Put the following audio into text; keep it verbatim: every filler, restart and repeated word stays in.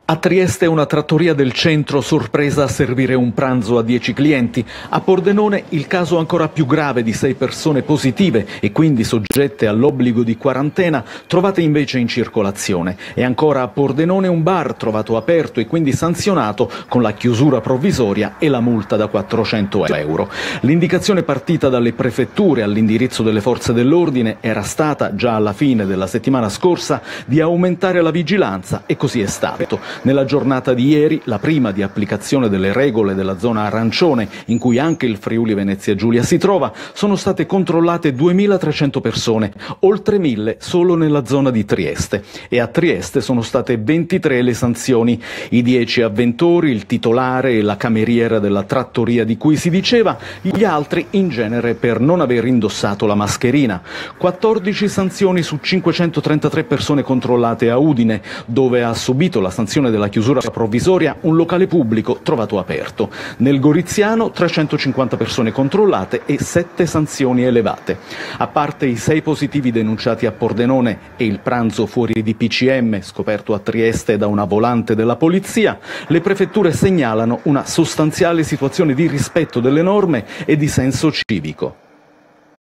A Trieste una trattoria del centro sorpresa a servire un pranzo a dieci clienti. A Pordenone il caso ancora più grave di sei persone positive e quindi soggette all'obbligo di quarantena, trovate invece in circolazione. E ancora a Pordenone un bar trovato aperto e quindi sanzionato con la chiusura provvisoria e la multa da quattrocento euro. L'indicazione partita dalle prefetture all'indirizzo delle forze dell'ordine era stata, già alla fine della settimana scorsa, di aumentare la vigilanza e così è stato. Nella giornata di ieri, la prima di applicazione delle regole della zona arancione, in cui anche il Friuli Venezia Giulia si trova, sono state controllate duemilatrecento persone, oltre mille solo nella zona di Trieste. E a Trieste sono state ventitré le sanzioni, i dieci avventori, il titolare e la cameriera della trattoria di cui si diceva, gli altri in genere per non aver indossato la mascherina. quattordici sanzioni su cinquecentotrentatré persone controllate a Udine, dove ha subito la sanzione della chiusura provvisoria un locale pubblico trovato aperto. Nel Goriziano trecentocinquanta persone controllate e sette sanzioni elevate. A parte i sei positivi denunciati a Pordenone e il pranzo fuori di P C M scoperto a Trieste da una volante della polizia, le prefetture segnalano una sostanziale situazione di rispetto delle norme e di senso civico.